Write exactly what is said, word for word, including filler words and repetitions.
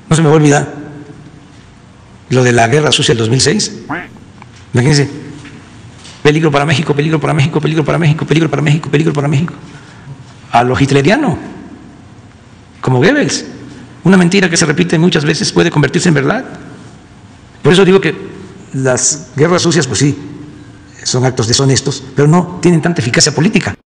No se me va a olvidar lo de la guerra sucia del dos mil seis. Imagínense, peligro para México, peligro para México, peligro para México, peligro para México, peligro para México. A lo hitleriano, como Goebbels. Una mentira que se repite muchas veces puede convertirse en verdad. Por eso digo que las guerras sucias, pues sí, son actos deshonestos, pero no tienen tanta eficacia política.